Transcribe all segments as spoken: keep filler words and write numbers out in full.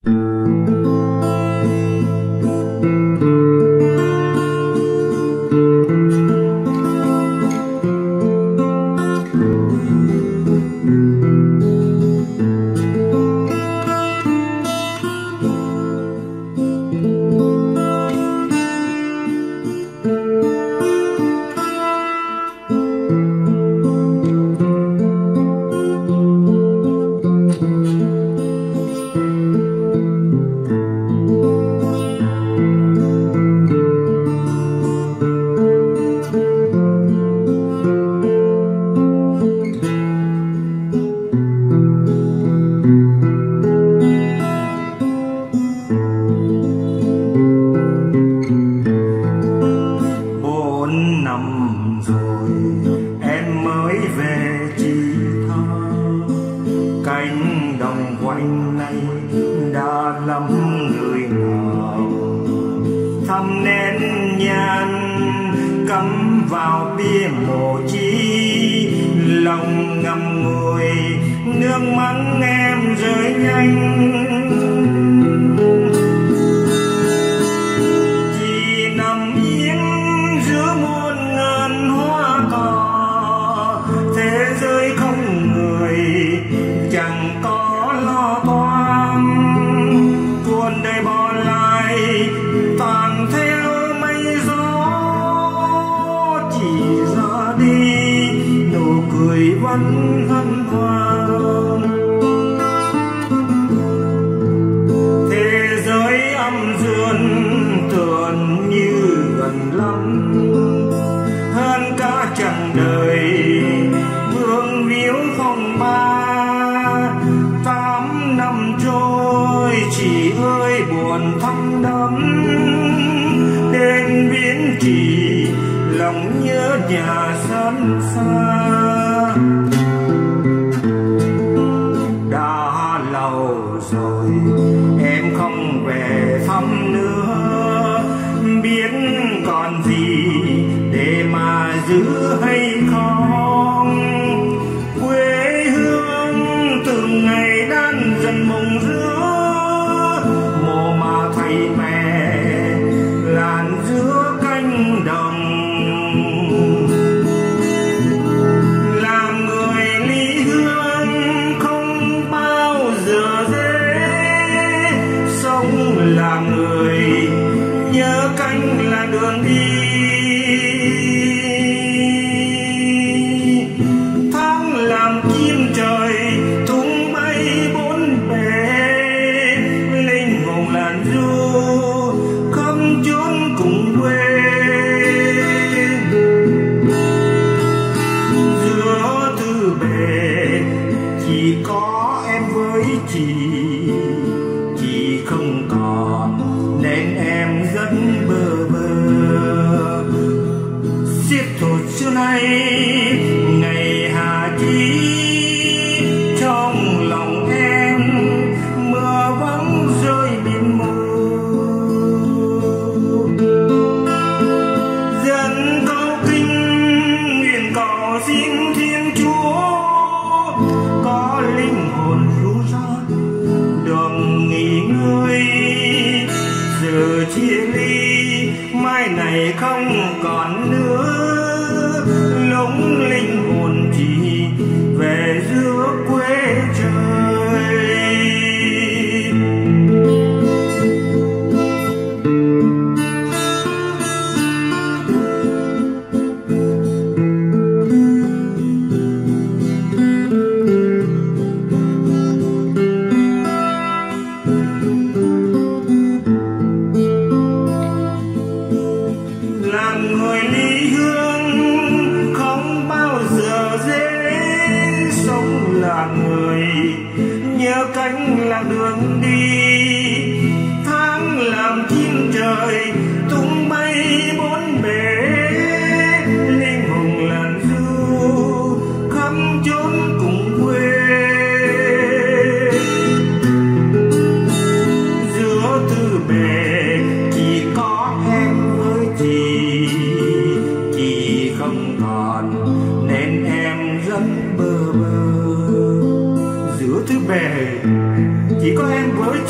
Chỉ có em với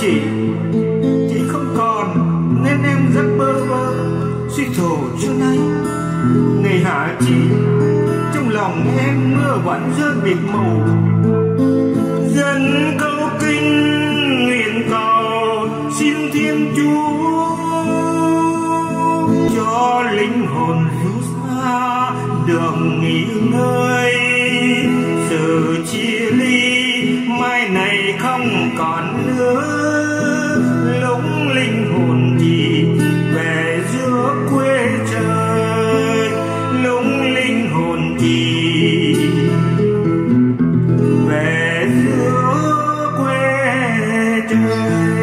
chị, chị không còn nên em rất bơ vơ suy thổ trưa nay. Ngày hạ chị, trong lòng em mưa vẫn rơi bịt màu. Dân câu kinh nguyện cầu xin Thiên Chúa cho linh hồn ru xa đường nghỉ ngơi. Sự chia ly mai này không còn nữa, lúc linh hồn thì về giữa quê trời, lúc linh hồn thì về giữa quê trời.